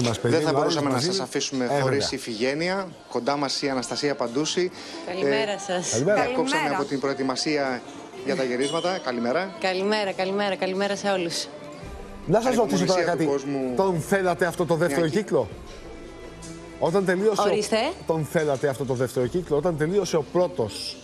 μας περιμένει. Δεν θα μπορούσαμε να σας αφήσουμε χωρίς Ιφηγένεια. Κοντά μας η Αναστασία Παντούση. Καλημέρα σας. Διακόψαμε από την προετοιμασία για τα γυρίσματα. Καλημέρα. Καλημέρα σε όλους. Να σας ρωτήσω τώρα κάτι. Τον θέλατε αυτό το δεύτερο κύκλο? Όταν τελείωσε. Ορίστε. Τον θέλατε αυτό το δεύτερο κύκλο? Όταν τελείωσε ο πρώτος,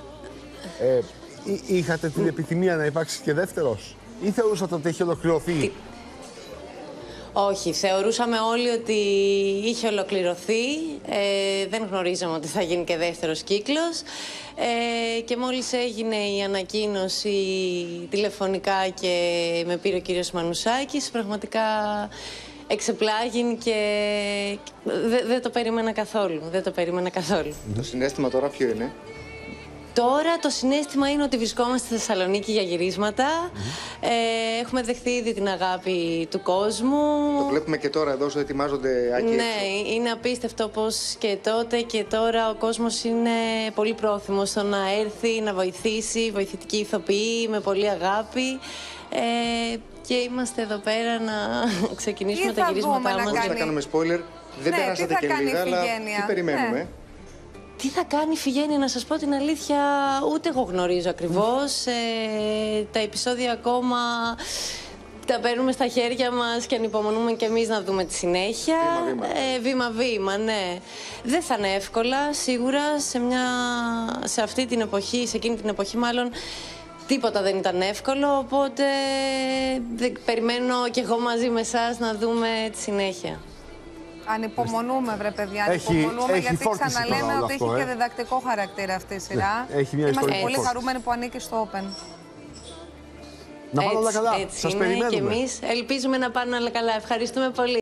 είχατε την επιθυμία να υπάρξει και δεύτερος? Ή θεωρούσατε ότι έχει ολοκληρωθεί? Όχι, θεωρούσαμε όλοι ότι είχε ολοκληρωθεί, δεν γνωρίζαμε ότι θα γίνει και δεύτερος κύκλος και μόλις έγινε η ανακοίνωση τηλεφωνικά και με πήρε ο κύριος Μανουσάκης, πραγματικά εξεπλάγην και δεν το περίμενα καθόλου. Το συναίσθημα τώρα ποιο είναι? Τώρα το συναίσθημα είναι ότι βρισκόμαστε στη Θεσσαλονίκη για γυρίσματα. Έχουμε δεχθεί ήδη την αγάπη του κόσμου. Το βλέπουμε και τώρα εδώ όσο ετοιμάζονται Άκη. Ναι, είναι απίστευτο πως και τότε και τώρα ο κόσμος είναι πολύ πρόθυμος στο να έρθει, να βοηθήσει, βοηθητική ηθοποιή, με πολύ αγάπη. Και είμαστε εδώ πέρα να ξεκινήσουμε τα γυρίσματά μας. Χωρίς να κάνουμε spoiler, δεν περάσατε και λίγα, αλλά τι περιμένουμε? Τι θα κάνει η Ιφηγένεια, να σας πω την αλήθεια, ούτε εγώ γνωρίζω ακριβώς. Τα επεισόδια ακόμα τα παίρνουμε στα χέρια μας και ανυπομονούμε κι εμείς να δούμε τη συνέχεια. Βήμα-βήμα, ναι. Δεν θα είναι εύκολα, σίγουρα, σε αυτή την εποχή, σε εκείνη την εποχή μάλλον, τίποτα δεν ήταν εύκολο, οπότε περιμένω κι εγώ μαζί με εσάς να δούμε τη συνέχεια. Ανυπομονούμε, βρε παιδιά, ανυπομονούμε, γιατί ξαναλέμε ότι έχει και διδακτικό χαρακτήρα αυτή η σειρά. Είμαστε πολύ χαρούμενοι που ανήκει στο Open. Να πάνε όλα καλά. Έτσι είναι και εμείς ελπίζουμε να πάνε όλα καλά. Ευχαριστούμε πολύ.